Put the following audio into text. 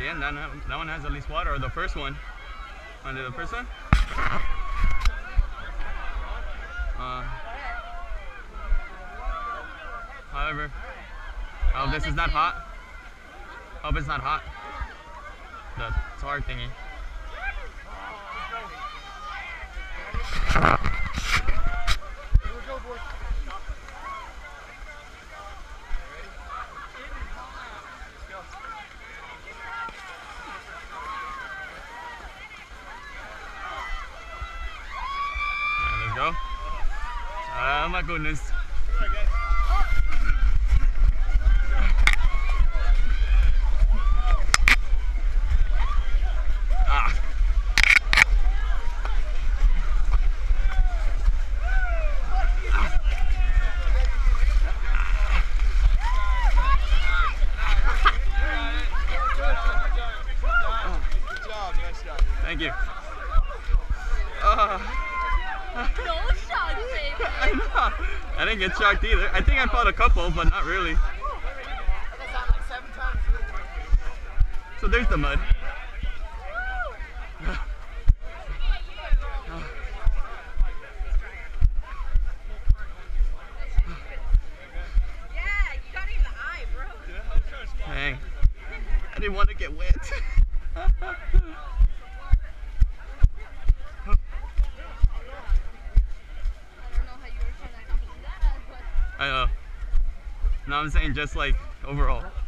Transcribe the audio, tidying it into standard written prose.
the end. That one has at least water, or the first one. Want to do the first one? However, I hope this is not hot. I hope it's not hot. The tar thingy. Let's go. Oh my goodness. Thank you. No shock, baby. I know. I didn't get shocked either. I think I fought a couple, but not really. So there's the mud. Yeah, you got it in the eye, bro. Dang. I didn't want to get wet. I know. No, I'm saying just like overall.